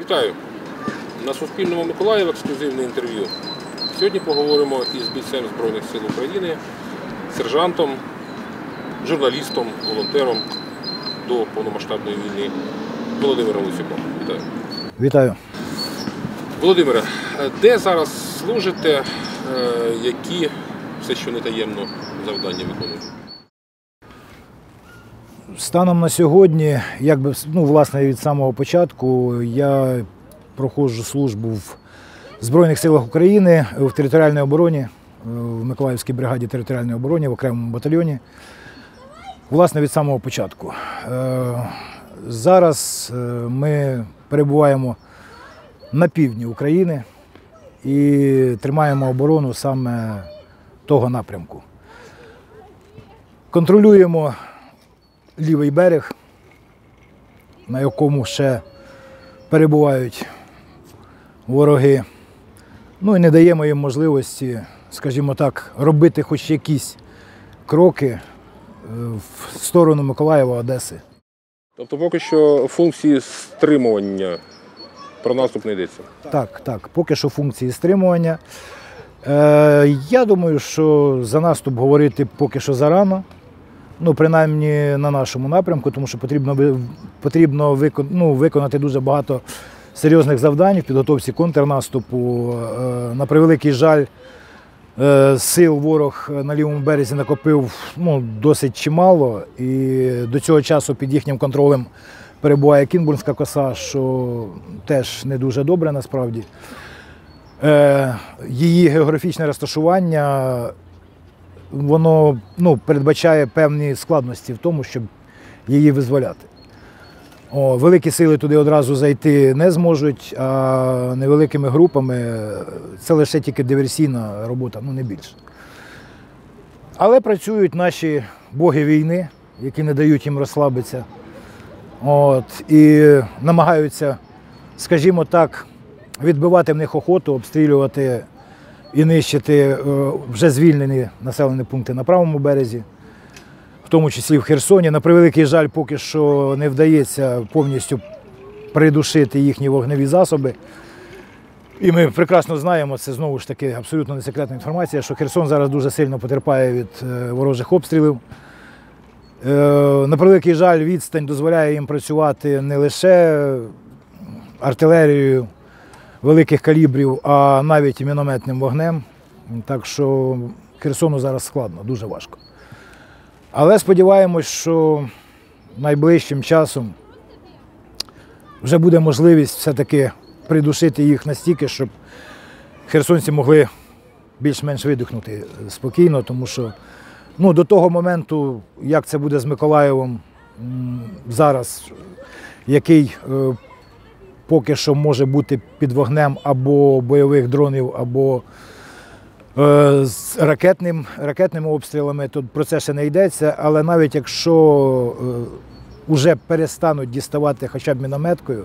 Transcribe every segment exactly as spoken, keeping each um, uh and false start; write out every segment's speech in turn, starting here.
Вітаю! На Суспільному Миколаїв ексклюзивне інтерв'ю. Сьогодні поговоримо із бійцем Збройних сил України, сержантом, журналістом, волонтером до повномасштабної війни Володимиром Лисюком. Вітаю! Вітаю! Володимире, де зараз служите, які, все що не таємно, завдання виконуєте? Станом на сьогодні, якби, ну, власне, від самого початку, я проходжу службу в Збройних силах України, в територіальній обороні, в Миколаївській бригаді територіальної оборони, в окремому батальйоні. Власне, від самого початку. Зараз ми перебуваємо на півдні України і тримаємо оборону саме того напрямку. Контролюємо лівий берег, на якому ще перебувають вороги. Ну і не даємо їм можливості, скажімо так, робити хоч якісь кроки в сторону Миколаєва, Одеси. Тобто поки що функції стримування про наступ не йдеться? Так, так, поки що функції стримування. Е, я думаю, що за наступ говорити поки що зарано. Ну, принаймні на нашому напрямку, тому що потрібно, потрібно викон, ну, виконати дуже багато серйозних завдань в підготовці контрнаступу. На превеликий жаль, сил ворог на лівому березі накопив, ну, досить чимало, і до цього часу під їхнім контролем перебуває Кінбурнська коса, що теж не дуже добре насправді. Її географічне розташування, воно, ну, передбачає певні складності в тому, щоб її визволяти. О, великі сили туди одразу зайти не зможуть, а невеликими групами це лише тільки диверсійна робота, ну не більше. Але працюють наші боги війни, які не дають їм розслабитися. От, і намагаються, скажімо так, відбивати в них охоту, обстрілювати і нищити вже звільнені населені пункти на правому березі, в тому числі в Херсоні. На превеликий жаль, поки що не вдається повністю придушити їхні вогневі засоби. І ми прекрасно знаємо, це знову ж таки абсолютно не секретна інформація, що Херсон зараз дуже сильно потерпає від ворожих обстрілів. На превеликий жаль, відстань дозволяє їм працювати не лише артилерією великих калібрів, а навіть і мінометним вогнем. Так що Херсону зараз складно, дуже важко. Але сподіваємось, що найближчим часом вже буде можливість все-таки придушити їх настільки, щоб херсонці могли більш-менш видихнути спокійно, тому що, ну, до того моменту, як це буде з Миколаєвом зараз, який поки що може бути під вогнем або бойових дронів, або е, з ракетним, ракетними обстрілами, то про це ще не йдеться. Але навіть якщо вже е, перестануть діставати хоча б мінометкою,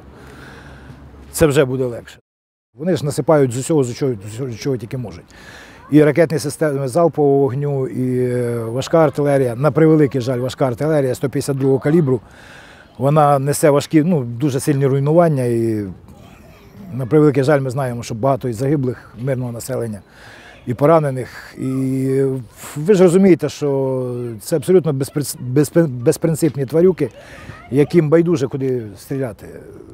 це вже буде легше. Вони ж насипають з усього, з чого, з чого тільки можуть. І ракетні системи залпового вогню, і важка артилерія, на превеликий жаль, важка артилерія сто п'ятдесят другого калібру, вона несе важкі, ну, дуже сильні руйнування, і на превеликий жаль ми знаємо, що багато і загиблих мирного населення, і поранених. І ви ж розумієте, що це абсолютно безпринципні тварюки, яким байдуже куди стріляти.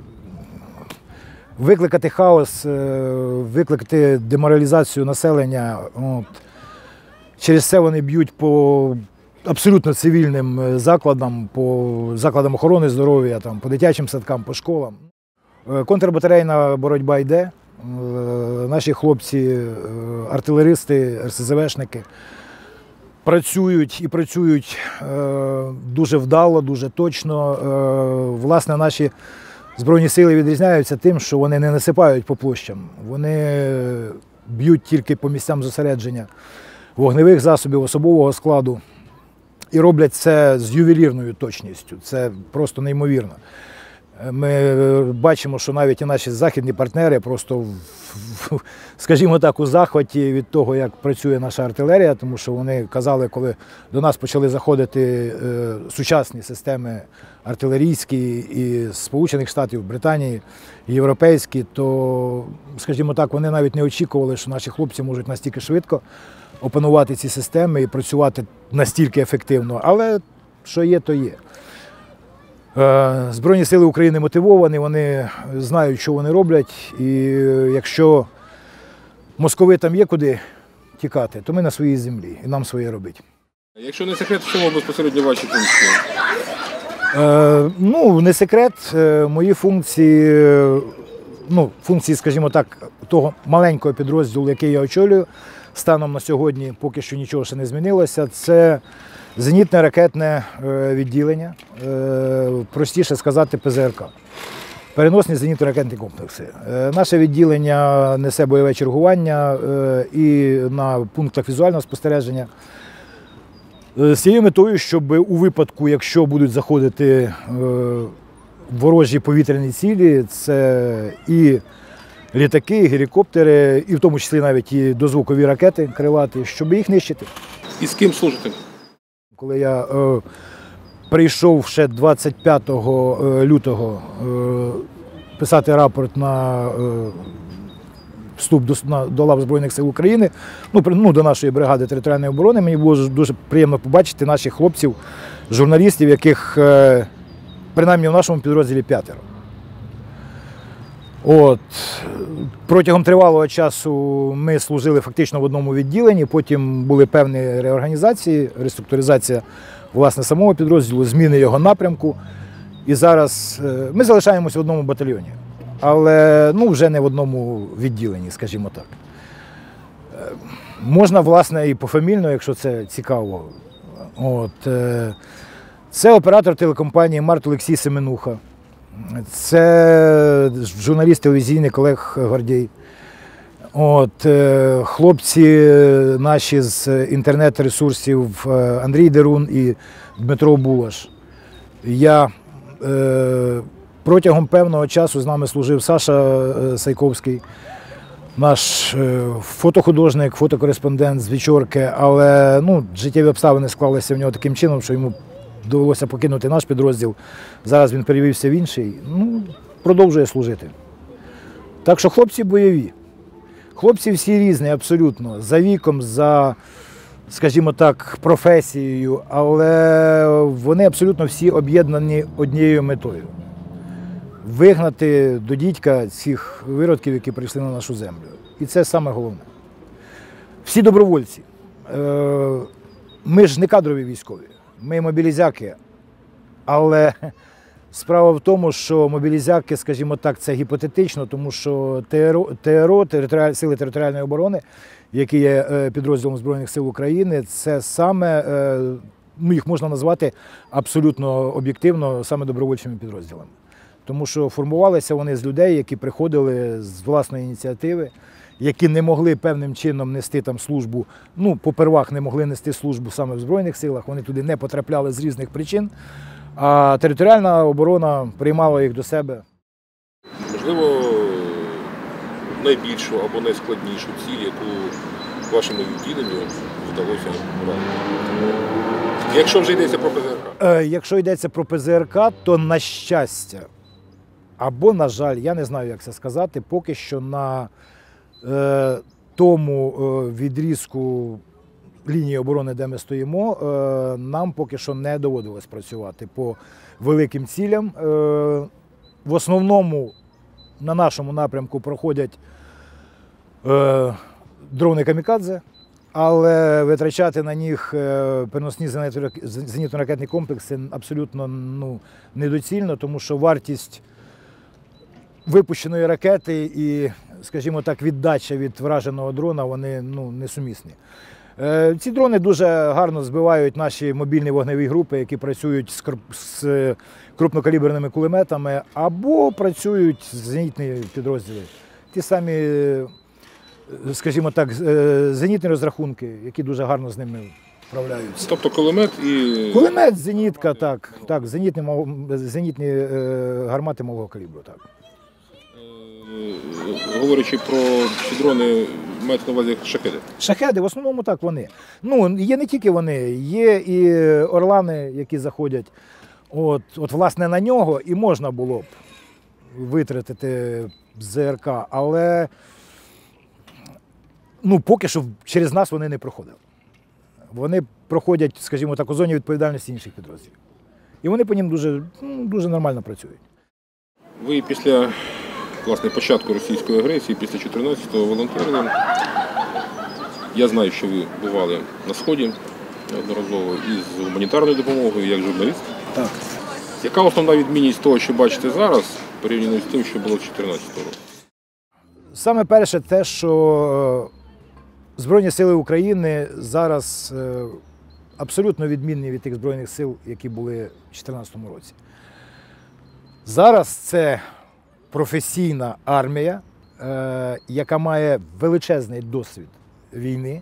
Викликати хаос, викликати деморалізацію населення, от. Через це вони б'ють по абсолютно цивільним закладам, по закладам охорони здоров'я, там, по дитячим садкам, по школам. Контрбатарейна боротьба йде. Наші хлопці, артилеристи, ер ес зе вешники працюють і працюють дуже вдало, дуже точно. Власне, наші Збройні сили відрізняються тим, що вони не насипають по площам. Вони б'ють тільки по місцям зосередження вогневих засобів, особового складу. І роблять це з ювелірною точністю. Це просто неймовірно. Ми бачимо, що навіть і наші західні партнери просто, скажімо так, у захваті від того, як працює наша артилерія, тому що вони казали, коли до нас почали заходити сучасні системи артилерійські і Сполучених Штатів, Британії, європейські, то, скажімо так, вони навіть не очікували, що наші хлопці можуть настільки швидко опанувати ці системи і працювати настільки ефективно. Але що є, то є. Збройні сили України мотивовані, вони знають, що вони роблять, і якщо московитам є куди тікати, то ми на своїй землі, і нам своє робити. Якщо не секрет, в чому безпосередньо ваші функції? Е, ну, не секрет, мої функції, ну, функції, скажімо так, того маленького підрозділу, який я очолюю, станом на сьогодні поки що нічого ще не змінилося, це зенітне ракетне відділення, простіше сказати, Пе Зе Ер Ка. Переносні зенітно-ракетні комплекси. Наше відділення несе бойове чергування і на пунктах візуального спостереження. З цією метою, щоб у випадку, якщо будуть заходити ворожі повітряні цілі, це і літаки, і гелікоптери, і в тому числі навіть і дозвукові ракети крилаті, щоб їх нищити. І з ким служите? Коли я е, прийшов ще двадцять п'ятого лютого е, писати рапорт на е, вступ до, на, до лав Збройних сил України, ну, ну, до нашої бригади територіальної оборони, мені було дуже приємно побачити наших хлопців, журналістів, яких е, принаймні в нашому підрозділі п'ятеро. От. Протягом тривалого часу ми служили фактично в одному відділенні, потім були певні реорганізації, реструктуризація власне самого підрозділу, зміни його напрямку. І зараз ми залишаємось в одному батальйоні, але ну, вже не в одному відділенні, скажімо так. Можна, власне, і пофамільно, якщо це цікаво. От. Це оператор телекомпанії Март Олексій Семенуха. Це журналіст телевізійний Олег Гордій. От, хлопці наші з інтернет-ресурсів Андрій Дерун і Дмитро Булаш. Я е, протягом певного часу з нами служив Саша Сайковський, наш фотохудожник, фотокореспондент з Вечорки, але ну, життєві обставини склалися в нього таким чином, що йому довелося покинути наш підрозділ. Зараз він перевівся в інший, ну, продовжує служити. Так що хлопці бойові. Хлопці всі різні абсолютно, за віком, за, скажімо так, професією, але вони абсолютно всі об'єднані однією метою. Вигнати до дідька цих виродків, які прийшли на нашу землю. І це саме головне. Всі добровольці. Ми ж не кадрові військові. Ми мобілізяки, але справа в тому, що мобілізяки, скажімо так, це гіпотетично, тому що Те Ер О, Сили територіальної оборони, які є підрозділом Збройних сил України, це саме, ну, їх можна назвати абсолютно об'єктивно саме добровольчими підрозділами. Тому що формувалися вони з людей, які приходили з власної ініціативи, які не могли певним чином нести там службу, ну, попервах не могли нести службу саме в Збройних силах, вони туди не потрапляли з різних причин, а територіальна оборона приймала їх до себе. Можливо, найбільшу або найскладнішу ціль, яку вашому відділенню вдалося вразити? Якщо вже йдеться про Пе Зе Ер Ка? Якщо йдеться про Пе Зе Ер Ка, то на щастя, або на жаль, я не знаю, як це сказати, поки що на е, тому е, відрізку лінії оборони, де ми стоїмо, е, нам поки що не доводилось працювати по великим цілям. Е, в основному на нашому напрямку проходять е, дрони камікадзе, але витрачати на них переносні зенітно-ракетні комплекси абсолютно ну, недоцільно, тому що вартість випущеної ракети і, скажімо так, віддача від враженого дрона, вони ну, несумісні. Ці дрони дуже гарно збивають наші мобільні вогневі групи, які працюють з крупнокаліберними кулеметами або працюють зенітні підрозділи. Ті самі, скажімо так, зенітні розрахунки, які дуже гарно з ними вправляються. Тобто кулемет і... Кулемет, зенітка, так, так, зенітні, мал- зенітні е, гармати малого калібру, так. Е, Говорячи про ці дрони, мають на увазі шахеди. Шахеди, в основному так вони. Ну, є не тільки вони, є і орлани, які заходять. От, от власне, на нього і можна було б витратити ЗРК, але ну, поки що через нас вони не проходили. Вони проходять, скажімо так, у зоні відповідальності інших підрозділів. І вони по ним дуже, ну, дуже нормально працюють. Ви після власне, початку російської агресії, після чотирнадцятого волонтерили. Я знаю, що ви бували на Сході неодноразово із гуманітарною допомогою, як журналіст. Так. Яка основна відмінність того, що бачите зараз, порівняно з тим, що було в чотирнадцятому році? Саме перше те, що Збройні сили України зараз абсолютно відмінні від тих Збройних сил, які були в дві тисячі чотирнадцятому році. Зараз це професійна армія, яка має величезний досвід війни,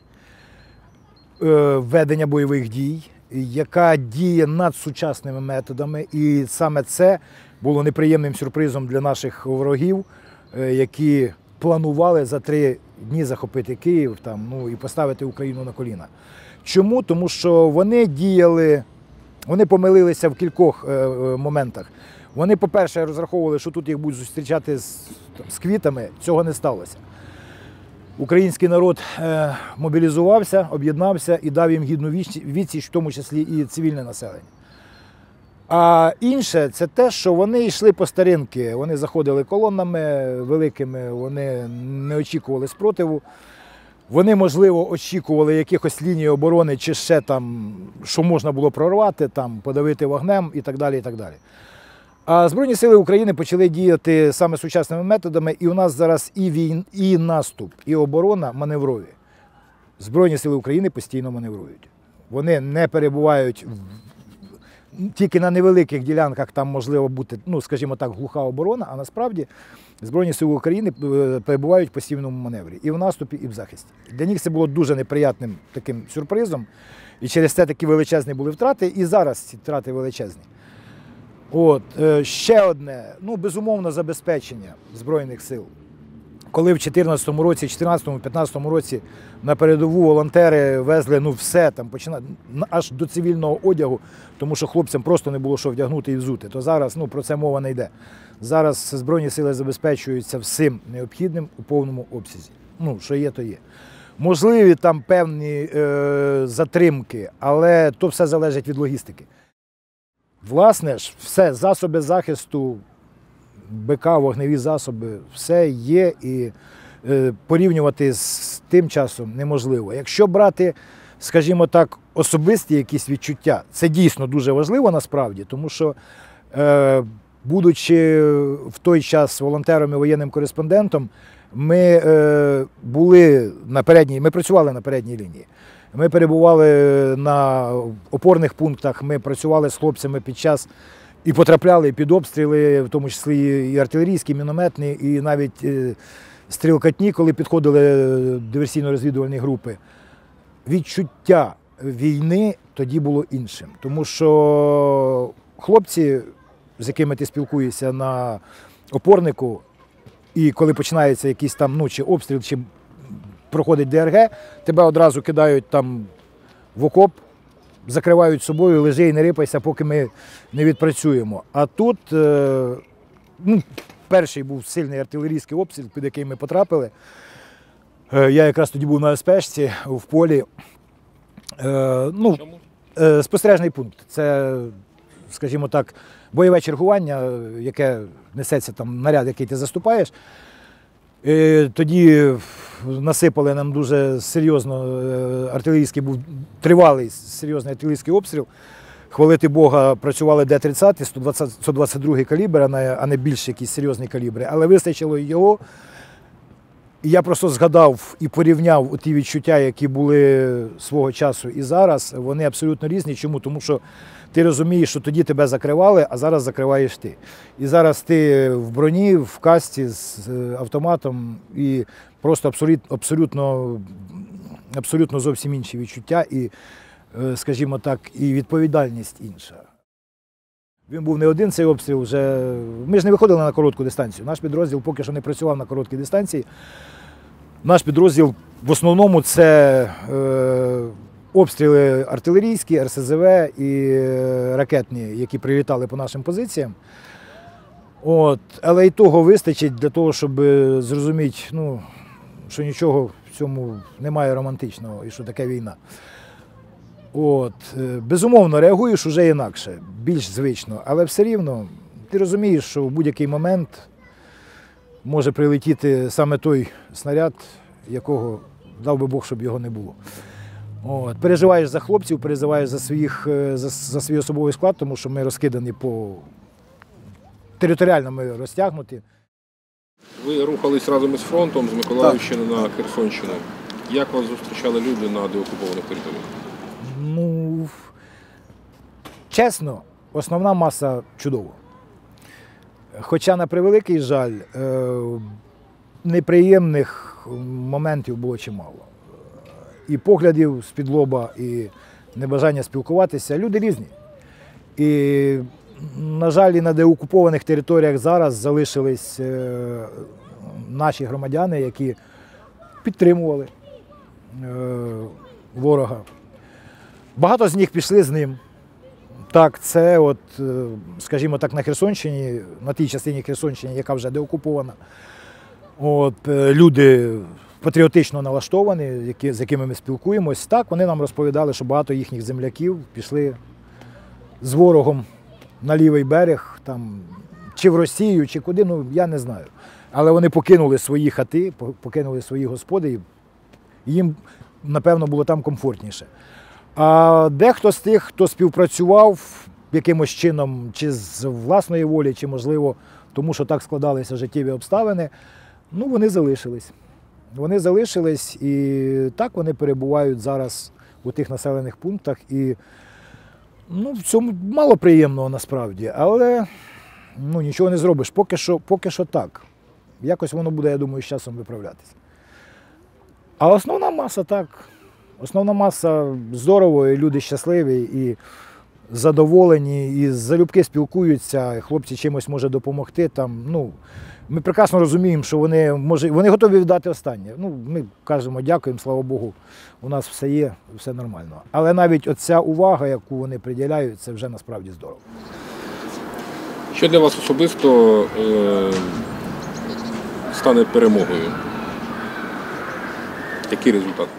ведення бойових дій, яка діє над сучасними методами. І саме це було неприємним сюрпризом для наших ворогів, які планували за три дні захопити Київ там, ну, і поставити Україну на коліна. Чому? Тому що вони діяли, вони помилилися в кількох е, моментах. Вони, по-перше, розраховували, що тут їх будуть зустрічати з, з квітами, цього не сталося. Український народ е, мобілізувався, об'єднався і дав їм гідну відсіч, в тому числі і цивільне населення. А інше – це те, що вони йшли по старинки, вони заходили колонами великими, вони не очікували спротиву. Вони, можливо, очікували якихось ліній оборони чи ще там, що можна було прорвати, там, подавити вогнем і так далі, і так далі. А Збройні сили України почали діяти саме сучасними методами, і у нас зараз і війн, і наступ, і оборона маневрові. Збройні сили України постійно маневрують. Вони не перебувають в... тільки на невеликих ділянках, там можливо бути, ну, скажімо так, глуха оборона, а насправді Збройні сили України перебувають в постійному маневрі. І в наступі, і в захисті. Для них це було дуже неприятним таким сюрпризом. І через це такі величезні були втрати, і зараз ці втрати величезні. От, ще одне, ну, безумовно, забезпечення Збройних сил. Коли в чотирнадцятому році, чотирнадцятому, п'ятнадцятому році на передову волонтери везли, ну, все, там, почина... аж до цивільного одягу, тому що хлопцям просто не було що вдягнути і взути, то зараз, ну, про це мова не йде. Зараз Збройні сили забезпечуються всім необхідним у повному обсязі. Ну, що є, то є. Можливі там певні е, затримки, але то все залежить від логістики. Власне ж, все, засоби захисту, БК, вогневі засоби, все є, і е, порівнювати з тим часом неможливо. Якщо брати, скажімо так, особисті якісь відчуття, це дійсно дуже важливо насправді, тому що, е, будучи в той час волонтером і воєнним кореспондентом, ми е, були на передній, ми працювали на передній лінії. Ми перебували на опорних пунктах, ми працювали з хлопцями під час і потрапляли під обстріли, в тому числі і артилерійські, і мінометні, і навіть стрілкатні, коли підходили диверсійно-розвідувальні групи. Відчуття війни тоді було іншим, тому що хлопці, з якими ти спілкуєшся на опорнику, і коли починається якийсь там, ну, чи обстріл, чи проходить ДРГ, тебе одразу кидають там в окоп, закривають собою, лежи і не рипайся, поки ми не відпрацюємо. А тут, ну, перший був сильний артилерійський обстріл, під який ми потрапили. Я якраз тоді був на ес-пешці в полі. Ну, спостережний пункт. Це, скажімо так, бойове чергування, яке несеться там наряд, який ти заступаєш. І тоді насипали нам дуже серйозно, артилерійський був тривалий серйозний артилерійський обстріл. Хвалити Бога, працювали Д тридцять, сто двадцять другий калібр, а не більш якісь серйозні калібри. Але вистачило його. І я просто згадав і порівняв ті відчуття, які були свого часу і зараз. Вони абсолютно різні. Чому? Тому що ти розумієш, що тоді тебе закривали, а зараз закриваєш ти. І зараз ти в броні, в касці з автоматом, і просто абсолютно, абсолютно, абсолютно зовсім інші відчуття. І скажімо так, і відповідальність інша. Він був не один цей обстріл, вже ми ж не виходили на коротку дистанцію. Наш підрозділ поки що не працював на короткій дистанції. Наш підрозділ в основному це е, обстріли артилерійські, ер ес зе ве і ракетні, які прилітали по нашим позиціям. От. Але і того вистачить для того, щоб зрозуміти, ну, що нічого в цьому немає романтичного і що таке війна. От. Безумовно, реагуєш уже інакше, більш звично, але все рівно ти розумієш, що в будь-який момент може прилетіти саме той снаряд, якого дав би Бог, щоб його не було. От. Переживаєш за хлопців, переживаєш за, своїх, за, за свій особовий склад, тому що ми розкидані по територіально ми розтягнуті. Ви рухались разом із фронтом з Миколаївщини на Херсонщину. Як вас зустрічали люди на деокупованих територіях? Ну, чесно, основна маса чудово. Хоча, на превеликий жаль, неприємних моментів було чимало. І поглядів з-під лоба, і небажання спілкуватися. Люди різні. І, на жаль, і на деокупованих територіях зараз залишились наші громадяни, які підтримували ворога. Багато з них пішли з ним. Так, це, от, скажімо так, на Херсонщині, на тій частині Херсонщини, яка вже деокупована, от, люди патріотично налаштовані, які, з якими ми спілкуємось, так, вони нам розповідали, що багато їхніх земляків пішли з ворогом на лівий берег, там, чи в Росію, чи куди, ну, я не знаю. Але вони покинули свої хати, покинули свої господи, і їм, напевно, було там комфортніше. А дехто з тих, хто співпрацював якимось чином, чи з власної волі, чи, можливо, тому що так складалися життєві обставини, ну, вони залишились. Вони залишились, і так вони перебувають зараз у тих населених пунктах. І, ну, в цьому мало приємного насправді, але, ну, нічого не зробиш. Поки що, поки що так. Якось воно буде, я думаю, з часом виправлятися. А основна маса так. Основна маса здорово, і люди щасливі, і задоволені, і залюбки спілкуються, і хлопці чимось може допомогти. Там, ну, ми прекрасно розуміємо, що вони, може, вони готові віддати останнє. Ну, ми кажемо, дякуємо, слава Богу, у нас все є, все нормально. Але навіть оця увага, яку вони приділяють, це вже насправді здорово. Що для вас особисто е- стане перемогою? Який результат?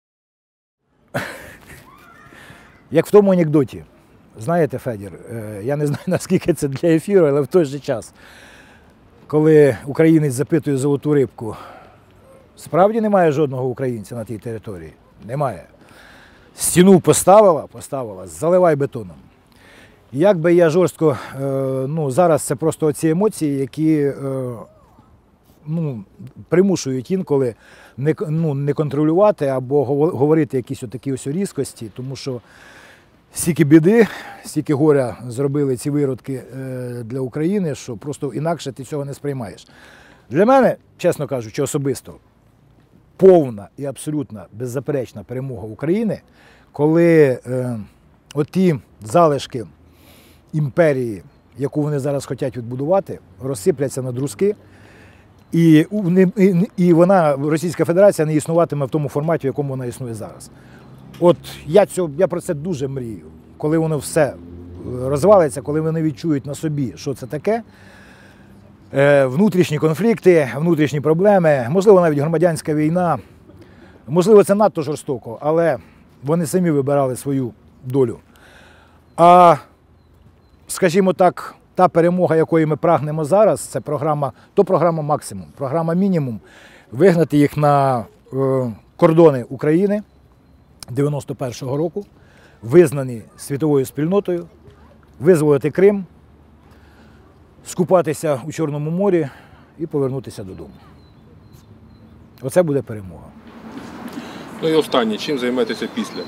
Як в тому анекдоті, знаєте, Федір, я не знаю, наскільки це для ефіру, але в той же час, коли українець запитує золоту рибку, справді немає жодного українця на тій території? Немає. Стіну поставила, поставила, заливай бетоном. Як би я жорстко, ну, зараз це просто ці емоції, які, ну, примушують інколи не, ну, не контролювати або говорити якісь отакі ось різкості, тому що стільки біди, стільки горя зробили ці виродки для України, що просто інакше ти цього не сприймаєш. Для мене, чесно кажучи, особисто, повна і абсолютна беззаперечна перемога України, коли е, оті залишки імперії, яку вони зараз хочуть відбудувати, розсипляться на друзки, і, і, і вона, Російська Федерація, не існуватиме в тому форматі, в якому вона існує зараз. От я, цього, я про це дуже мрію. Коли воно все розвалиться, коли вони відчують на собі, що це таке, е, внутрішні конфлікти, внутрішні проблеми, можливо, навіть громадянська війна, можливо, це надто жорстоко, але вони самі вибирали свою долю. А, скажімо так, та перемога, якої ми прагнемо зараз, це програма, то програма максимум, програма мінімум, вигнати їх на е, кордони України дев'яносто першого року, визнані світовою спільнотою, визволити Крим, скупатися у Чорному морі і повернутися додому. Оце буде перемога. Ну і останнє, чим займетеся після?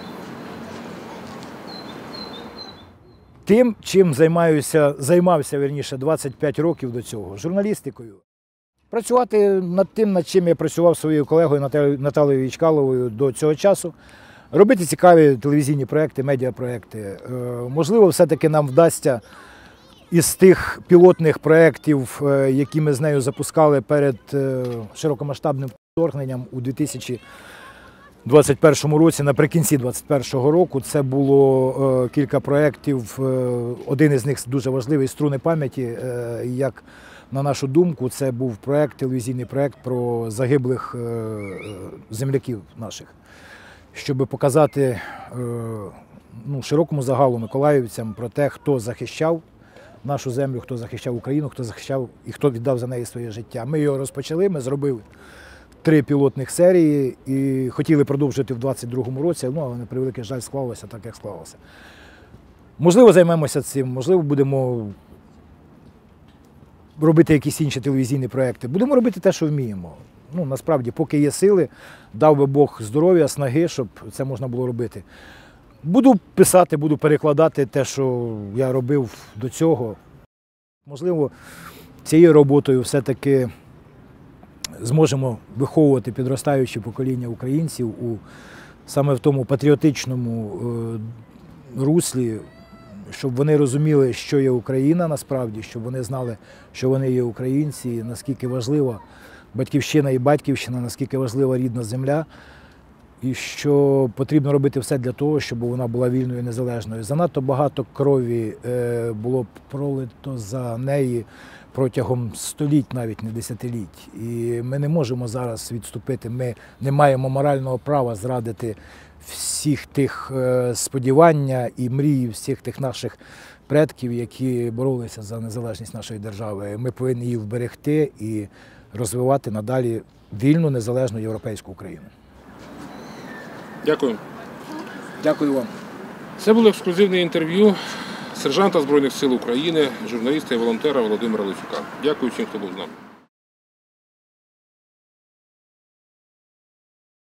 Тим, чим займаюся, займався, вірніше, двадцять п'ять років до цього, журналістикою. Працювати над тим, над чим я працював зі своєю колегою Наталією Вічкаловою до цього часу. робити цікаві телевізійні проекти, медіапроекти. Е, Можливо, все-таки нам вдасться із тих пілотних проєктів, е, які ми з нею запускали перед е, широкомасштабним вторгненням у дві тисячі двадцять першому році, наприкінці двадцять першого року, це було е, кілька проєктів. Е, один із них дуже важливий «Струни пам'яті». Е, як на нашу думку, це був проєкт, телевізійний проєкт про загиблих е, е, земляків наших, щоб показати е, ну, широкому загалу миколаївцям про те, хто захищав нашу землю, хто захищав Україну, хто захищав і хто віддав за неї своє життя. Ми його розпочали, ми зробили три пілотних серії і хотіли продовжити в двадцять другому році, ну, але на превеликий жаль склалося так, як склалося. Можливо, займемося цим, можливо, будемо робити якісь інші телевізійні проекти. Будемо робити те, що вміємо. Ну, насправді, поки є сили, дав би Бог здоров'я, снаги, щоб це можна було робити. Буду писати, буду перекладати те, що я робив до цього. Можливо, цією роботою все-таки зможемо виховувати підростаюче покоління українців у саме в тому патріотичному е, руслі, щоб вони розуміли, що є Україна насправді, щоб вони знали, що вони є українці, наскільки важлива батьківщина і батьківщина, наскільки важлива рідна земля, і що потрібно робити все для того, щоб вона була вільною і незалежною. Занадто багато крові е, було пролито за неї протягом століть, навіть не десятиліть. І ми не можемо зараз відступити, ми не маємо морального права зрадити всіх тих е, сподівання і мрії всіх тих наших предків, які боролися за незалежність нашої держави. Ми повинні її вберегти і розвивати надалі вільну, незалежну європейську Україну. Дякую. Дякую вам. Це було ексклюзивне інтерв'ю сержанта Збройних сил України, журналіста і волонтера Володимира Лисюка. Дякую всім, хто був з нами.